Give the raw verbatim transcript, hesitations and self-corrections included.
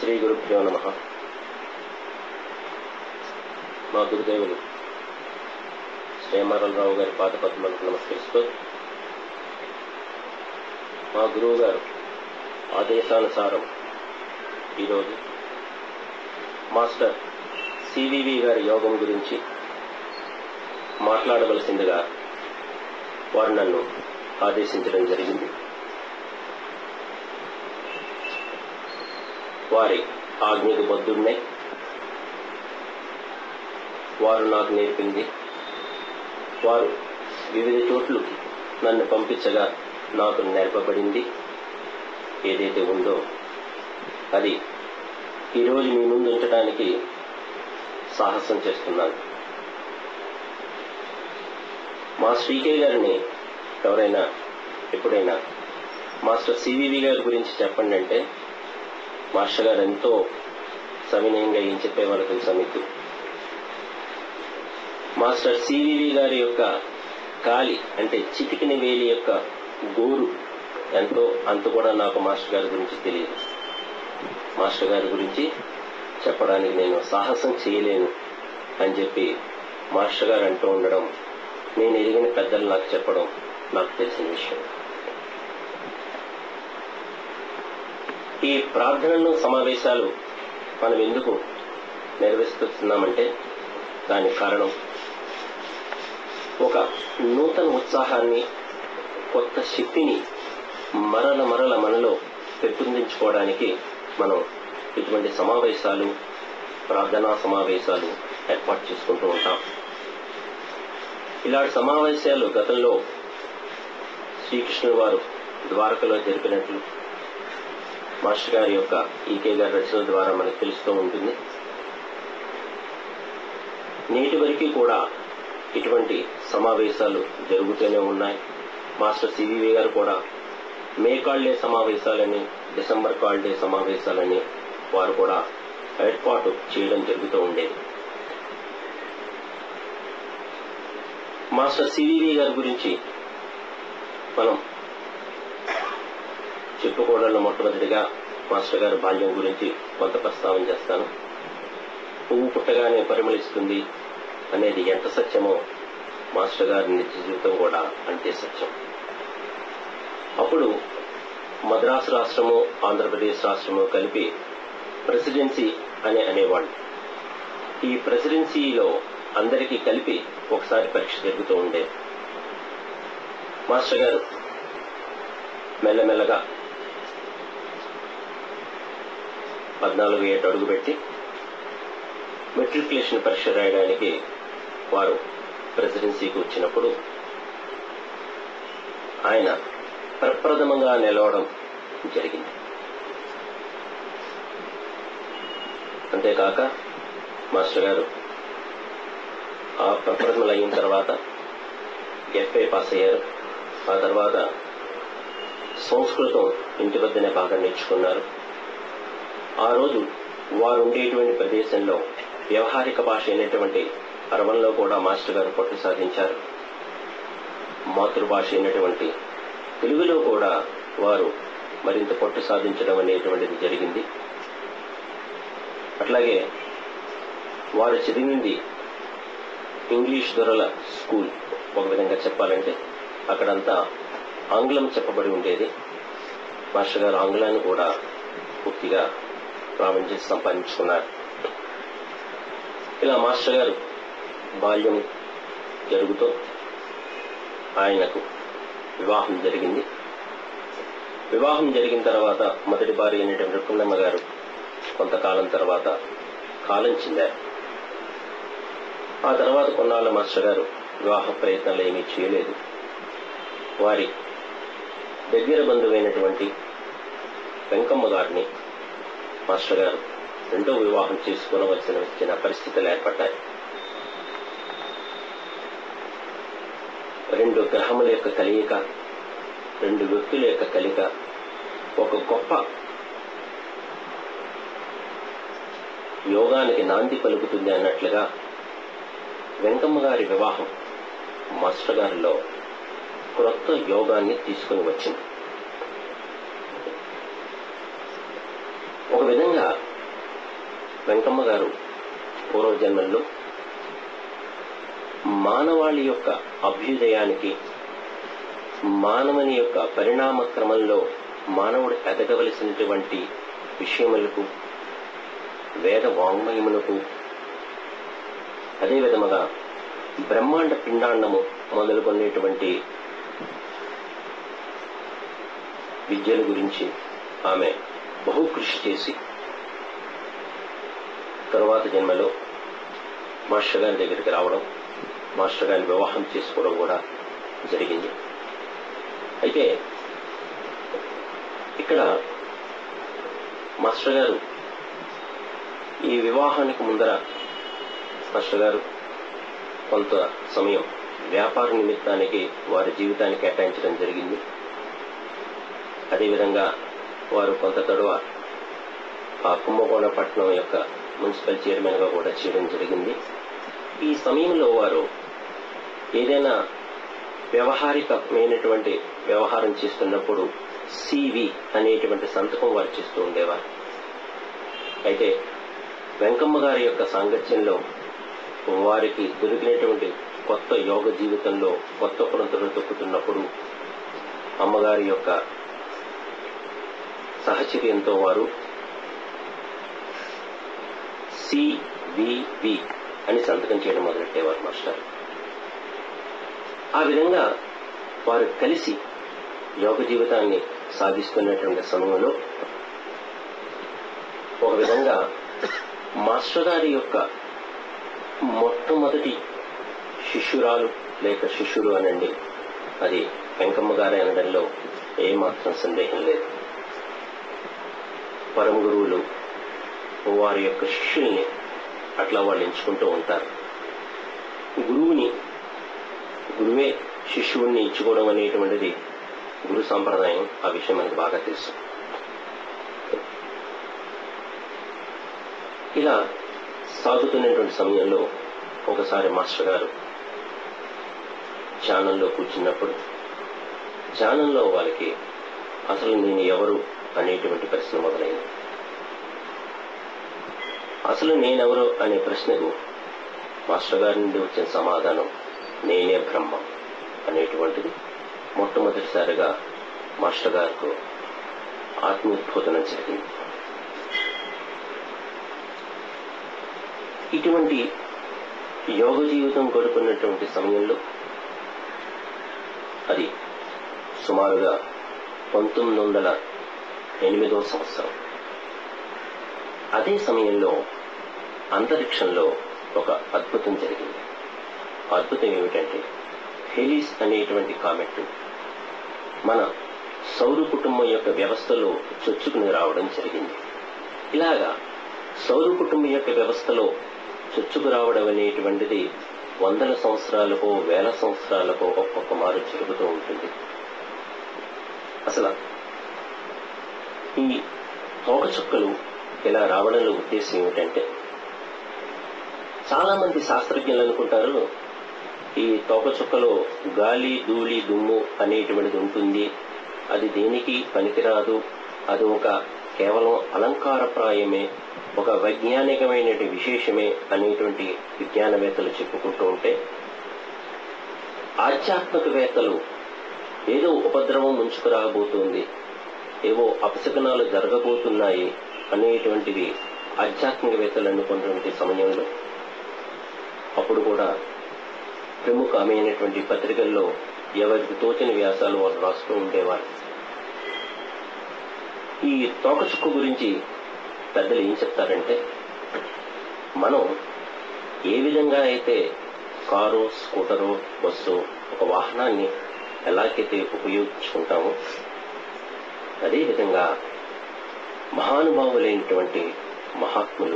శ్రీ గురుభ్యో నమః. మా గురుదేవులు శ్రీ అమరరావు గారి పాదపద్మలకు నమస్కరిస్తూ, మా గురువు గారు ఆదేశానుసారం ఈరోజు మాస్టర్ సివివి గారి యోగం గురించి మాట్లాడవలసిందిగా వారు నన్ను ఆదేశించడం జరిగింది. వారి ఆజ్ఞకు బద్ధుడినే. వారు నాకు నేర్పింది, వారు వివిధ చోట్లు నన్ను పంపించగా నాకు నేర్పబడింది ఏదైతే ఉందో అది ఈరోజు మీ ముందు ఉంచడానికి సాహసం చేస్తున్నాను. మా శ్రీకే గారిని ఎవరైనా ఎప్పుడైనా మాస్టర్ సివివి గారి గురించి చెప్పండి అంటే మాస్టర్ గారు ఎంతో సవినయంగా ఏం చెప్పేవారు తెలుసా మీకు? మాస్టర్ సివివి గారి యొక్క కాలి అంటే చిటికిన వేలి యొక్క గోరు ఎంతో అంత కూడా నాకు మాస్టర్ గారి గురించి తెలియదు. మాస్టర్ గారి గురించి చెప్పడానికి నేను సాహసం చేయలేను అని చెప్పి మాస్టర్ గారు అంటూ ఉండడం, నేను ఎరిగిన పెద్దలు నాకు చెప్పడం నాకు తెలిసిన విషయం. ఈ ప్రార్థనలు సమావేశాలు మనం ఎందుకు నిర్వహిస్తున్నామంటే దానికి కారణం ఒక నూతన ఉత్సాహాన్ని, కొత్త శక్తిని మరల మరల మనలో పెంపొందించుకోవడానికి మనం ఇటువంటి సమావేశాలు, ప్రార్థనా సమావేశాలు ఏర్పాటు చేసుకుంటూ ఉంటాం. ఇలాంటి సమావేశాలు గతంలో శ్రీకృష్ణుడు వారు ద్వారకలో జరిపినట్లు మాస్టర్ గారి యొక్క ఈకే గారి రచనల ద్వారా మనకు తెలుస్తూ ఉంటుంది. నేటి వరకు కూడా ఇటువంటి సమావేశాలు జరుగుతూనే ఉన్నాయి. మాస్టర్ సివివి గారు కూడా మే కాల్డే సమావేశాలని, డిసెంబర్ కాల్డే సమావేశాలని వారు కూడా ఏర్పాటు చేయడం జరుగుతూ ఉండేది. మాస్టర్ సివివి గారి గురించి మనం చెప్పుకోవడంలో మొట్టమొదటిగా మాస్టర్ గారి బాల్యం గురించి కొంత ప్రస్తావన చేస్తాను. పువ్వు పుట్టగానే పరిమళిస్తుంది అనేది ఎంత సత్యమో మాస్టర్ గారి నిత్య జీవితం కూడా అంతే సత్యం. అప్పుడు మద్రాసు రాష్ట్రము, ఆంధ్రప్రదేశ్ రాష్ట్రము కలిపి ప్రెసిడెన్సీ అని అనేవాళ్ళు. ఈ ప్రెసిడెన్సీలో అందరికీ కలిపి ఒకసారి పరీక్ష జరుగుతూ ఉండేది. మాస్టర్ గారు మెల్లమెల్లగా పద్నాలుగు ఏట అడుగు పెట్టి మెట్రికులేషన్ పరీక్ష రాయడానికి వారు ప్రెసిడెన్సీకి వచ్చినప్పుడు ఆయన ప్రప్రథమంగా నిలవడం జరిగింది. అంతేకాక మాస్టర్ గారు ఆ ప్రప్రథమలు అయిన తర్వాత ఎఫ్ఏ పాస్ అయ్యారు. ఆ తర్వాత సంస్కృతం ఇంటి వద్దనే బాగా నేర్చుకున్నారు. ఆ రోజు వారు ఉండేటువంటి ప్రదేశంలో వ్యవహారిక భాష అయినటువంటి అరవంలో కూడా మాస్టర్ గారు పట్టు సాధించారు. మాతృభాష అయినటువంటి తెలుగులో కూడా వారు మరింత పట్టు సాధించడం అనేటువంటిది జరిగింది. అట్లాగే వారు చదివింది ఇంగ్లీష్ దొరల స్కూల్. ఒక విధంగా చెప్పాలంటే అక్కడంతా ఆంగ్లం చెప్పబడి ఉండేది. మాస్టర్ గారు ఆంగ్లాన్ని కూడా పూర్తిగా ప్రావీణ్యం సంపాదించుకున్నారు. ఇలా మాస్టర్ గారు బాల్యం జరుగుతూ ఆయనకు వివాహం జరిగింది. వివాహం జరిగిన తర్వాత మొదటి భార్య అయినటువంటి రుక్మిణమ్మ గారు కొంతకాలం తర్వాత కాలం చెందారు. ఆ తర్వాత కొన్నాళ్ళ మాస్టర్ గారు వివాహ ప్రయత్నాలు ఏమీ చేయలేదు. వారి దగ్గర బంధువైనటువంటి వెంకమ్మ గారిని మాస్టర్ గారు రెండో వివాహం చేసుకోవలసిన వచ్చిన పరిస్థితులు ఏర్పడ్డాయి. రెండు గ్రహముల యొక్క కలయిక, రెండు వ్యక్తుల యొక్క కలిక ఒక గొప్ప యోగానికి నాంది పలుకుతుంది అన్నట్లుగా వెంకమ్మ గారి వివాహం మాస్టర్ గారిలో క్రొత్త యోగాన్ని తీసుకుని వచ్చింది. ఒక విధంగా వెంకమ్మ గారు పూర్వజన్మల్లో మానవాళి యొక్క అభ్యుదయానికి, మానవుని యొక్క పరిణామ క్రమంలో మానవుడు ఎదగవలసినటువంటి విషయములకు, వేద వాంగ్మయములకు, అదే విధముగా బ్రహ్మాండ పిండాండము మొదలుకొనేటువంటి విద్యల గురించి ఆమె బహు కృషి చేసి తరువాత జన్మలో మాస్టర్ గారి దగ్గరికి రావడం, మాస్టర్ గారిని వివాహం చేసుకోవడం కూడా జరిగింది. అయితే ఇక్కడ మాస్టర్ గారు ఈ వివాహానికి ముందర మాస్టర్ గారు కొంత సమయం వ్యాపార నిమిత్తానికి వారి జీవితాన్ని కేటాయించడం జరిగింది. అదేవిధంగా వారు కొంత తడువ ఆ కుంభకోణ పట్టణం యొక్క మున్సిపల్ చైర్మన్ గా కూడా చేయడం జరిగింది. ఈ సమయంలో వారు ఏదైనా వ్యవహారికమైనటువంటి వ్యవహారం చేస్తున్నప్పుడు సివి అనేటువంటి సంతకం వారు చేస్తూ ఉండేవారు. అయితే వెంకమ్మ గారి యొక్క సాంగత్యంలో వారికి దొరికినటువంటి కొత్త యోగ జీవితంలో కొత్త పురంతులు తొక్కుతున్నప్పుడు అమ్మగారి యొక్క సహచర్యంతో వారు సివివి అని సంతకం చేయడం మొదలెట్టేవారు మాస్టర్. ఆ విధంగా వారు కలిసి యోగ జీవితాన్ని సాగిస్తున్నటువంటి సమయంలో ఒక విధంగా మాస్టర్ గారి యొక్క మొట్టమొదటి శిష్యురాలు లేక శిష్యుడు అనండి, అది వెంకమ్మ గారి అనడంలో ఏమాత్రం సందేహం లేదు. పరమ గురువులు వారి యొక్క శిష్యుల్ని అట్లా వాళ్ళు ఎంచుకుంటూ ఉంటారు. గురువుని గురువే శిష్యుడిని ఇచ్చుకోవడం అనేటువంటిది గురు సాంప్రదాయం. ఆ విషయం మనకు బాగా తెలుసు. ఇలా సాగుతున్నటువంటి సమయంలో ఒకసారి మాస్టర్ గారు ధ్యానంలో కూర్చున్నప్పుడు ధ్యానంలో వాళ్ళకి అసలు నేను ఎవరు అనేటువంటి ప్రశ్న మొదలైంది. అసలు నేనెవరు అనే ప్రశ్నకు మాస్టర్ గారి నుండి వచ్చిన సమాధానం నేనే బ్రహ్మ అనేటువంటిది మొట్టమొదటిసారిగా మాస్టర్ గారికి ఆత్మోద్బోధన జరిగింది. ఇటువంటి యోగ జీవితం గడుపున్నటువంటి సమయంలో అది సుమారుగా పంతొమ్మిది వందల ఎనిమిదో సంవత్సరం. అదే సమయంలో అంతరిక్షంలో ఒక అద్భుతం జరిగింది. అద్భుతం ఏమిటంటే హెలిస్ అనేటువంటి కామెట్ మన సౌర కుటుంబం యొక్క వ్యవస్థలో చొచ్చుకుని రావడం జరిగింది. ఇలాగా సౌర కుటుంబం యొక్క వ్యవస్థలో చొచ్చుకు రావడం అనేటువంటిది వందల సంవత్సరాలకో వేల సంవత్సరాలకో ఒక్కొక్క మారు జరుగుతూ ఉంటుంది. అసలు ఈ తోకచుక్కలు ఇలా రావడంలో ఉద్దేశం ఏమిటంటే, చాలా మంది శాస్త్రజ్ఞులు అనుకుంటారు ఈ తోకచుక్కలో గాలి ధూళి దుమ్ము అనేటువంటిది ఉంటుంది, అది దేనికి పనికిరాదు, అది ఒక కేవలం అలంకారప్రాయమే, ఒక వైజ్ఞానికమైన విశేషమే అనేటువంటి విజ్ఞానవేత్తలు చెప్పుకుంటూ ఉంటే, ఆధ్యాత్మికవేత్తలు ఏదో ఉపద్రవం ముంచుకురాబోతోంది, ఏవో అపశకనాలు జరగబోతున్నాయి అనేటువంటివి ఆధ్యాత్మికవేత్తలు అనుకున్నటువంటి సమయంలో అప్పుడు కూడా ప్రముఖమైనటువంటి పత్రికల్లో ఎవరికి తోచిన వ్యాసాలు వారు రాస్తూ ఉండేవారు. ఈ తోకచుక్క గురించి పెద్దలు ఏం చెప్తారంటే, మనం ఏ విధంగా అయితే కారు, స్కూటరు, బస్సు, ఒక వాహనాన్ని ఎలాగైతే ఉపయోగించుకుంటామో అదేవిధంగా మహానుభావులైనటువంటి మహాత్ములు